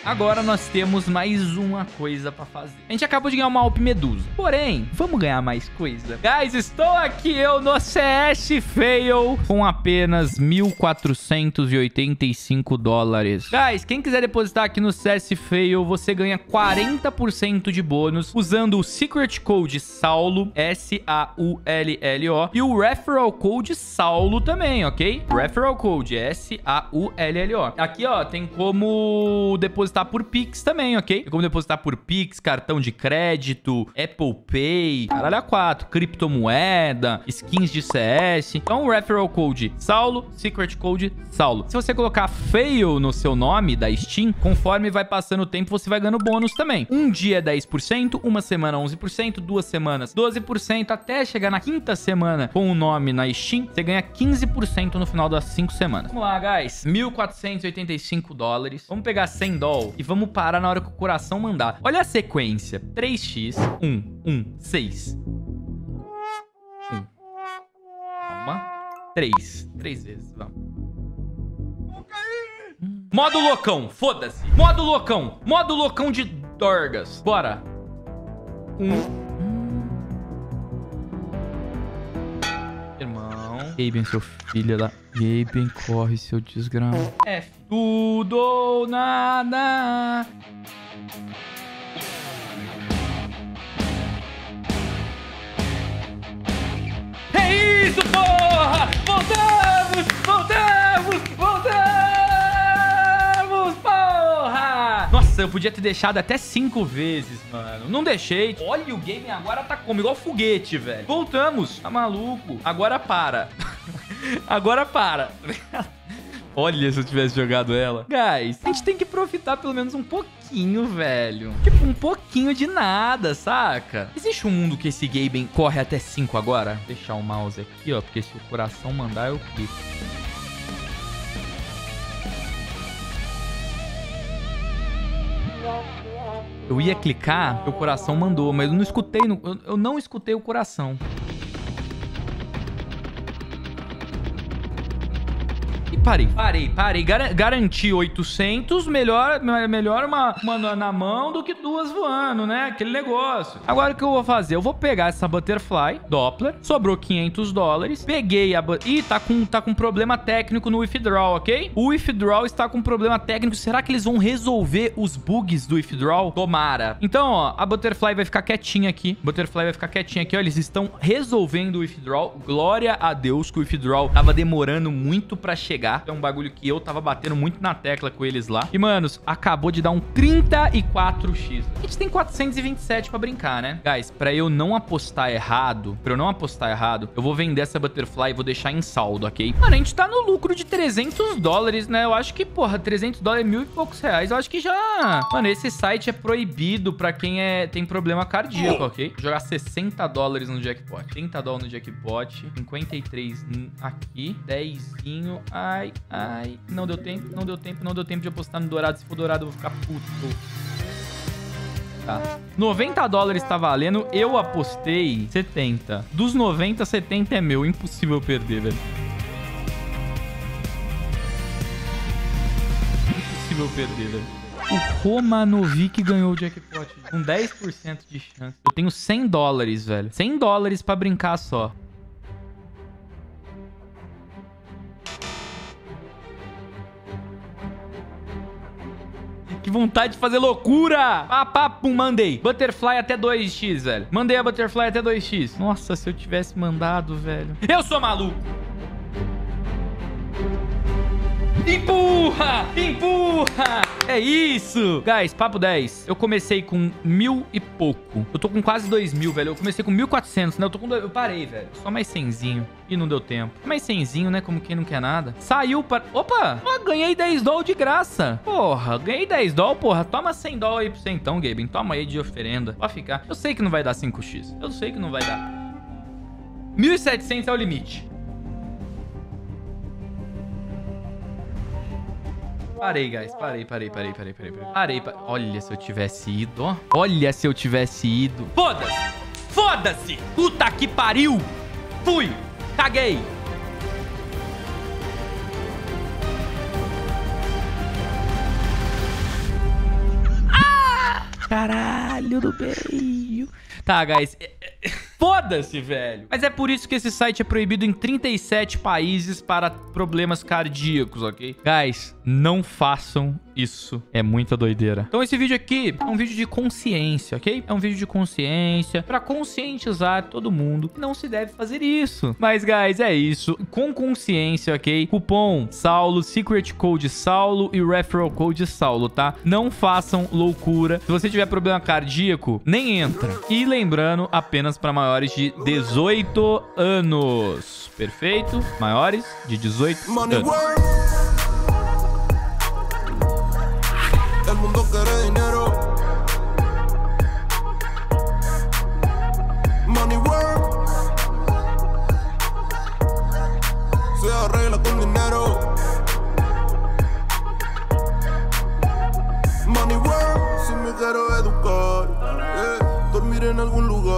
Agora nós temos mais uma coisa pra fazer. A gente acabou de ganhar uma Alp Medusa. Porém, vamos ganhar mais coisa. Guys, estou aqui eu no CS Fail com apenas $1.485. Guys, quem quiser depositar aqui no CS Fail, você ganha 40% de bônus usando o Secret Code SAULO, S-A-U-L-L-O, e o Referral Code SAULO também, ok? Referral Code S-A-U-L-L-O. Aqui, ó, tem como depositar por Pix também, ok? Tem como depositar por Pix, cartão de crédito, Apple Pay, caralho a 4, criptomoeda, skins de CS. Então, o Referral Code SAULO, Secret Code SAULO. Se você colocar Fail no seu nome da Steam, conforme vai passando o tempo, você vai ganhando bônus também. Um dia é 10%, uma semana 11%, 2 semanas 12%, até chegar na 5ª semana com o nome na Steam, você ganha 15% no final das 5 semanas. Vamos lá, guys. $1.485. Vamos pegar $100 e vamos parar na hora que o coração mandar. Olha a sequência. 3x, 1, 1, 6. 1. Calma. 3 vezes, vamos. Modo loucão, foda-se. Modo loucão de Dorgas. Bora. 1. Irmão. Gaben, seu filho da... Gaben, corre, seu desgrama. É tudo ou nada. É isso, porra! Voltamos, porra! Nossa, eu podia ter deixado até 5 vezes, mano. Não deixei. Olha, o game agora tá como? Igual foguete, velho. Voltamos. Tá maluco? Agora para. Agora para. Olha, se eu tivesse jogado ela. Guys, a gente tem que profitar pelo menos um pouquinho, velho. Tipo, um pouquinho de nada, saca? Existe um mundo que esse Gaben corre até 5 agora? Vou deixar o mouse aqui, ó. Porque se o coração mandar, eu clico. Eu ia clicar, porque o coração mandou, mas eu não escutei, eu não escutei o coração. Parei. Garanti 800, melhor uma na mão do que 2 voando, né? Aquele negócio. Agora o que eu vou fazer? Eu vou pegar essa Butterfly Doppler, sobrou $500. Peguei a... Ih, tá com problema técnico no Withdraw, ok? O Withdraw está com problema técnico. Será que eles vão resolver os bugs do Withdraw? Tomara. Então, ó, a Butterfly vai ficar quietinha aqui. Ó. Eles estão resolvendo o Withdraw. Glória a Deus que o Withdraw tava demorando muito pra chegar. É um bagulho que eu tava batendo muito na tecla com eles lá. E, manos, acabou de dar um 34x. A gente tem 427 pra brincar, né? Guys, pra eu não apostar errado, eu vou vender essa Butterfly e vou deixar em saldo, ok? Mano, a gente tá no lucro de $300, né? Eu acho que, porra, $300 é R$1.000 e poucos. Eu acho que já... Mano, esse site é proibido pra quem tem problema cardíaco, ok? Vou jogar $60 no jackpot. $30 no jackpot. 53 aqui. 10zinho. Ai, não deu tempo de apostar no dourado. Se for dourado, eu vou ficar puto. Tá. $90 tá valendo, eu apostei 70. Dos 90, 70 é meu. Impossível perder, velho. O Romanovic ganhou o jackpot com 10% de chance. Eu tenho $100, velho. $100 pra brincar só. Que vontade de fazer loucura! Pum, mandei. Butterfly até 2x, velho. Mandei a Butterfly até 2x. Nossa, se eu tivesse mandado, velho. Eu sou maluco! Empurra! É isso! Guys, papo 10. Eu comecei com 1.000 e pouco. Eu tô com quase 2.000, velho. Eu comecei com 1.400, né? Eu parei, velho. Só mais 100zinho. E não deu tempo. Mais 100zinho, né? Como quem não quer nada. Saiu para... Opa! Ganhei $10 de graça. Porra, ganhei $10, porra. Toma $100 aí pra você então, Gaben. Toma aí de oferenda. Pode ficar. Eu sei que não vai dar 5x. Eu sei que não vai dar. 1.700 é o limite. Parei, guys. Parei. Olha se eu tivesse ido, ó. Foda-se! Puta que pariu! Fui! Caguei! Caralho do meio. Tá, guys. Foda-se, velho. Mas é por isso que esse site é proibido em 37 países para problemas cardíacos, ok? Guys, não façam isso. É muita doideira. Então esse vídeo aqui é um vídeo de consciência, ok? É um vídeo de consciência pra conscientizar todo mundo que não se deve fazer isso. Mas, guys, é isso. Com consciência, ok? Cupom Saulo, Secret Code Saulo e Referral Code Saulo, tá? Não façam loucura. Se você tiver problema cardíaco, nem entra. E lembrando, apenas para maiores de 18 anos. Perfeito? Maiores de 18 anos. El mundo quiere dinero. Money work. Se arregla con dinero. Money work. Si me quiero educar, dormir en algún lugar.